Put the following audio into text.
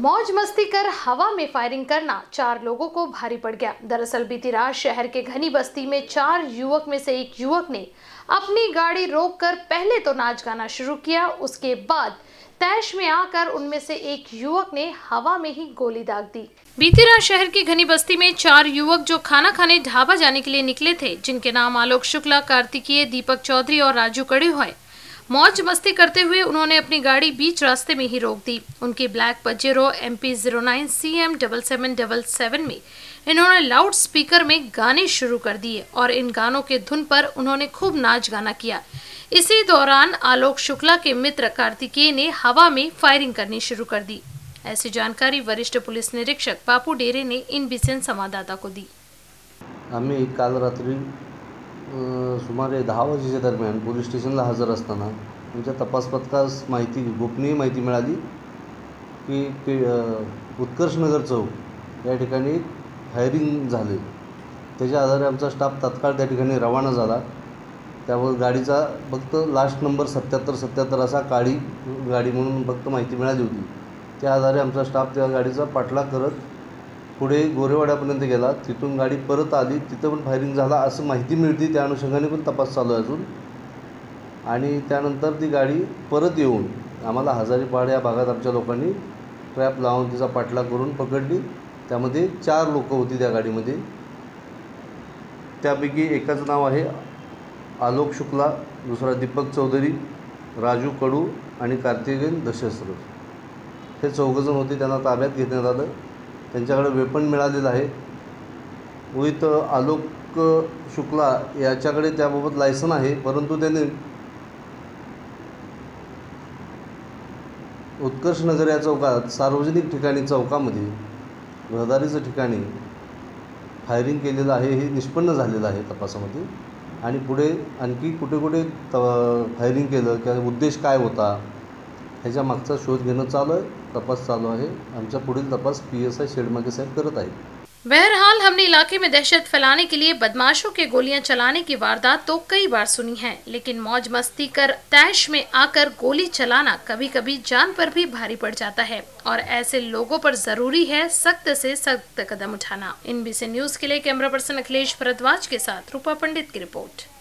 मौज मस्ती कर हवा में फायरिंग करना 4 लोगों को भारी पड़ गया। दरअसल बीती रात शहर के घनी बस्ती में 4 युवक में से एक युवक ने अपनी गाड़ी रोककर पहले तो नाच गाना शुरू किया, उसके बाद तैश में आकर उनमें से एक युवक ने हवा में ही गोली दाग दी। बीती रात शहर की घनी बस्ती में 4 युवक जो खाना खाने ढाबा जाने के लिए निकले थे, जिनके नाम आलोक शुक्ला, कार्तिकेय, दीपक चौधरी और राजू कड़ू है, मौज मस्ती करते हुए उन्होंने अपनी गाड़ी बीच रास्ते में ही रोक दी। उनकी ब्लैक पजेरो MP 09 CM 7777 में इन्होंने लाउड स्पीकर में गाने शुरू कर दिए और इन गानों के धुन पर उन्होंने खूब नाच गाना किया। इसी दौरान आलोक शुक्ला के मित्र कार्तिकेय ने हवा में फायरिंग करनी शुरू कर दी। ऐसी जानकारी वरिष्ठ पुलिस निरीक्षक बापू डेरे ने इन बीसीएन संवाददाता को दी। आम्ही काल रात्री सुमारे 10 वाजेच्या दरम्यान पोलीस स्टेशनला हजर असताना आमच्या तपास पथकास गोपनीय माहिती मिळाली की उत्कर्षनगर चौक या ठिकाणी फायरिंग झाले। त्याच्या आधारे आमचा स्टाफ तत्काळ त्या ठिकाणी रवाना झाला। त्यामुळे गाडीचा फक्त लास्ट नंबर 7777 असा काळी गाडी म्हणून फक्त माहिती मिळाली होती। त्या आधारे आमचा स्टाफ त्या गाडीचा पाठलाग करत पुढे गोरेवाड्यापर्यंत गेला। तिथून गाडी परत आली, तिथं पण फायरिंग झाला असं माहिती मिळते। त्या अनुषंगाने पण तपास चालू आहे अजून। आणि त्यानंतर ती गाडी परत येऊन आम्हाला हजारीपाड या भागात आमच्या लोकांनी ट्रॅप लावून तिचा पाठलाग करून पकडली। त्यामध्ये 4 लोक होती त्या गाडीमध्ये। त्यापैकी एकाचं नाव आहे आलोक शुक्ला, दुसरा दीपक चौधरी, राजू कड़ू आणि कार्तिकेय दशस्त्र। हे 4 जण होते, त्यांना ताब्यात घेण्यात आलं। त्यांच्याकडे वेपन मिळालेलं आहे। विथ आलोक शुक्ला याच्याकडे त्याबाबत लायसन आहे, परंतु त्याने उत्कर्षनगर या चौकात सार्वजनिक ठिकाणी चौकामध्ये रहदारीच्या ठिकाणी फायरिंग केलेलं आहे हे निष्पन्न झालेलं आहे तपासामध्ये। आणि पुढे आणखी कुठे फायरिंग केलं किंवा उद्देश काय होता ह्याच्या मागचा शोध घेणं चालू आहे, तपास चालू आहे। आमचा पुढील तपास PSI शेडमागे साहेब करत आहे। बहरहाल हमने इलाके में दहशत फैलाने के लिए बदमाशों के गोलियां चलाने की वारदात तो कई बार सुनी है, लेकिन मौज मस्ती कर तैश में आकर गोली चलाना कभी कभी जान पर भी भारी पड़ जाता है और ऐसे लोगों पर जरूरी है सख्त से सख्त कदम उठाना। NBC न्यूज के लिए कैमरा पर्सन अखिलेश भारद्वाज के साथ रूपा पंडित की रिपोर्ट।